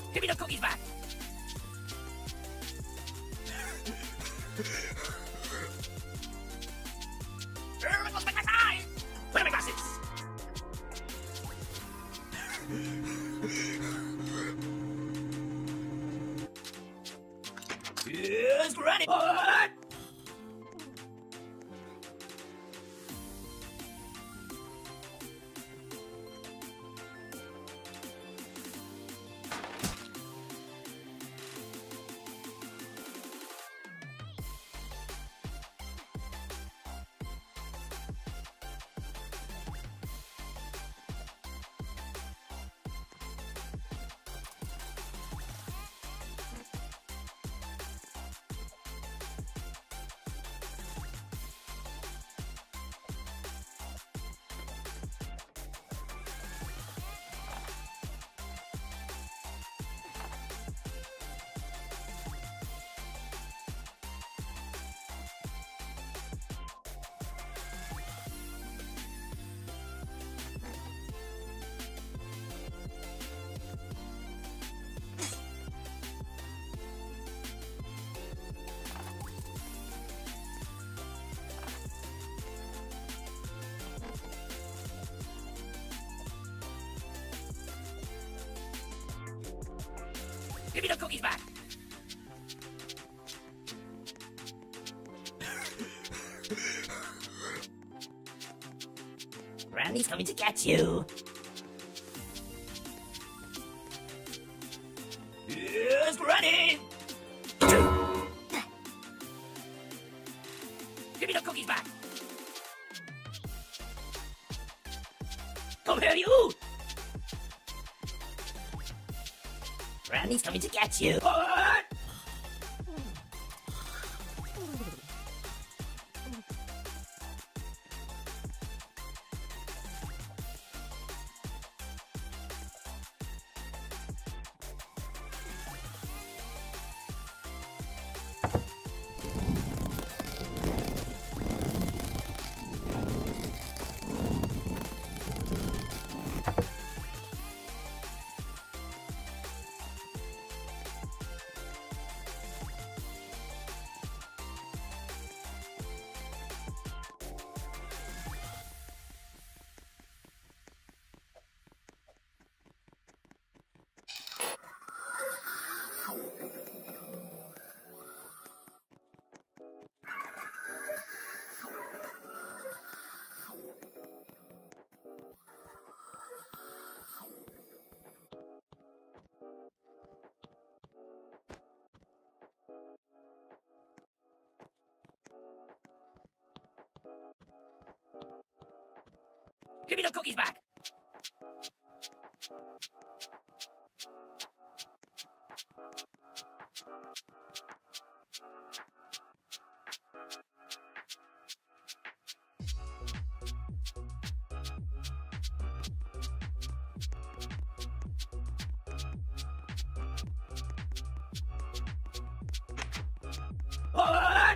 Give me the cookies back! It looks like my eye! Where are my glasses? Here's Granny! What? Give me the cookies back! Randy's coming to get you! Here's Granny! Give me the cookies back! Come here, you! Randy's coming to get you! What? Give me the cookies back! What?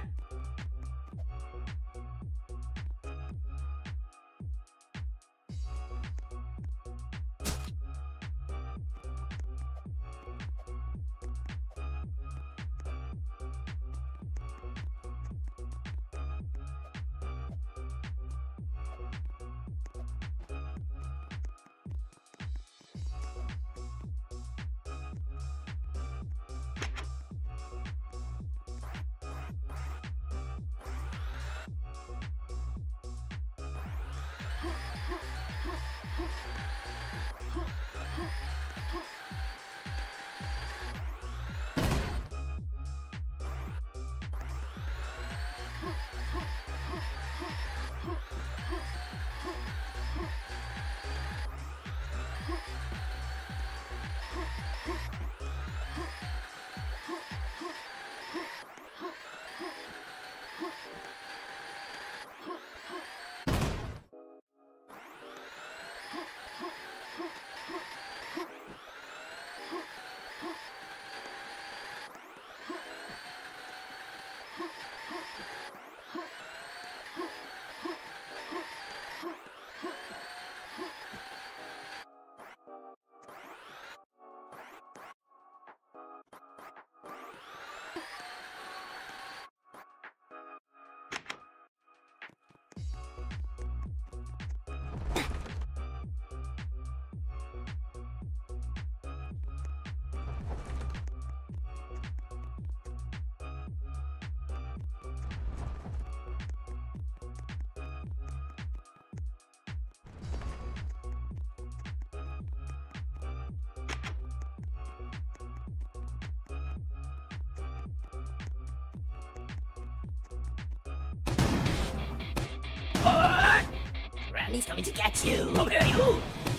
Randy's coming to get you. Over here, you.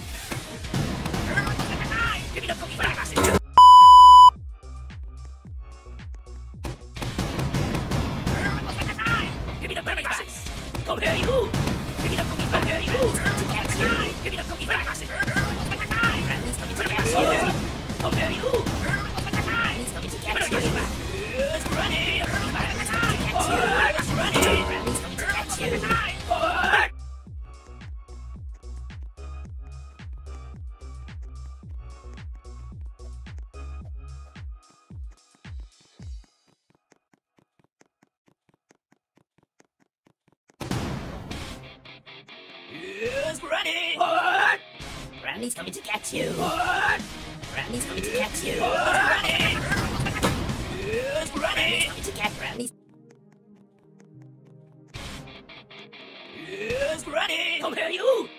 Give me the cookie glasses. Give me the cookie glasses. Over here, you. Give me the cookie glasses. Randy's coming to get you. Give me the cookie glasses. Randy's coming to get you. Over here, you. Randy's coming to get you. It's Randy. Randy's coming to get you. Randy's coming to get you. Here's Granny! What? Granny's coming to get you! What? Granny's coming to get you! Granny! Here's Granny! Coming to get Granny! Here's Granny! Come here, you!